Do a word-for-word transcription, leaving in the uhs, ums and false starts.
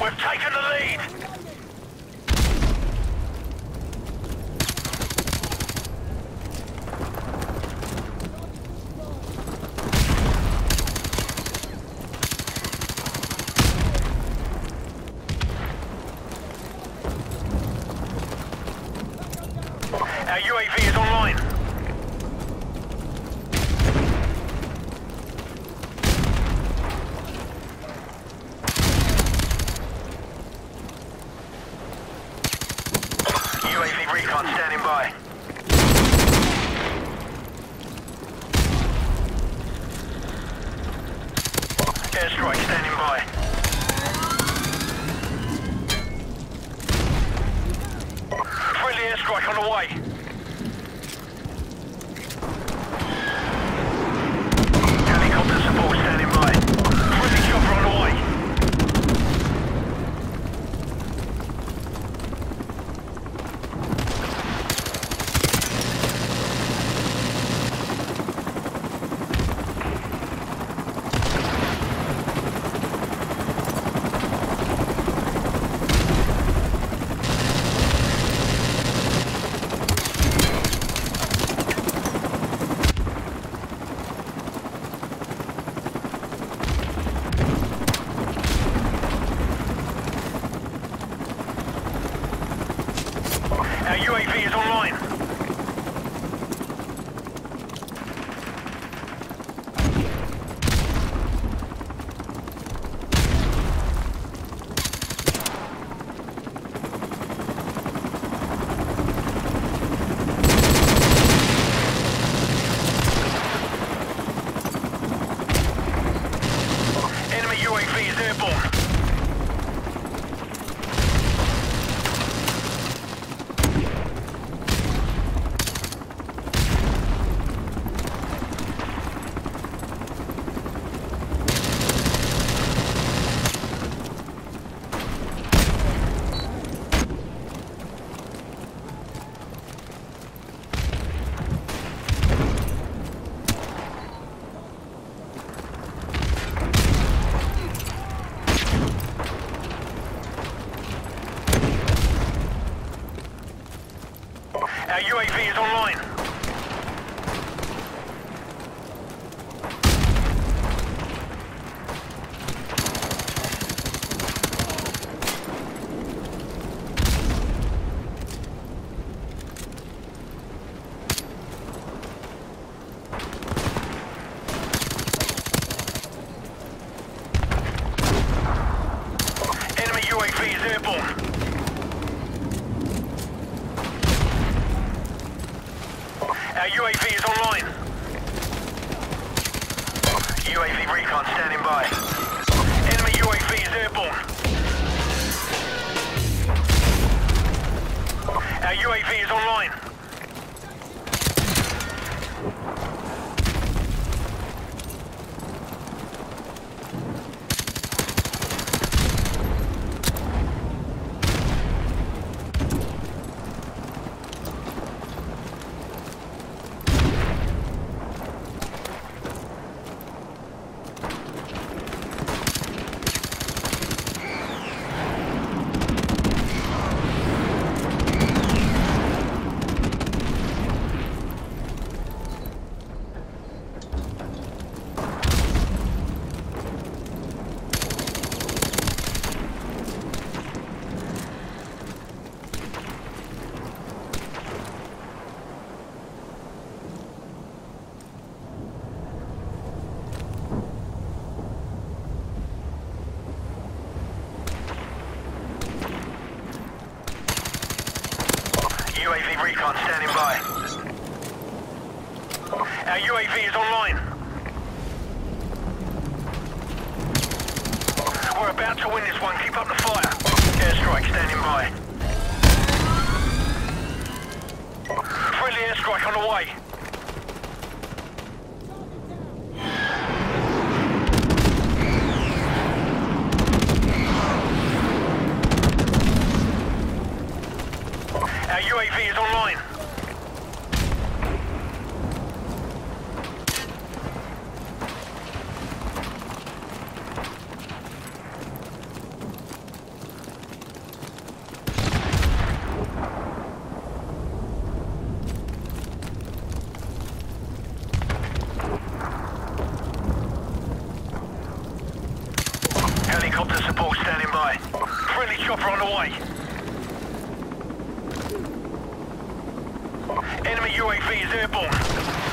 We've taken the lead. Our U A V is online. U A V recon standing by. Airstrike standing by. Friendly airstrike on the way. Helicopter support standing by. Friendly chopper on the way. Our U A V is online. Enemy U A V is airborne. Our U A V is online. Enemy U A V is airborne. Our U A V is online. U A V recon standing by. Enemy U A V is airborne. Our U A V is online. U A V recon standing by. Our U A V is online. We're about to win this one. Keep up the fire. Airstrike standing by. Friendly airstrike on the way. Our U A V is online. Helicopter support standing by. Friendly chopper on the way. Enemy U A V is airborne.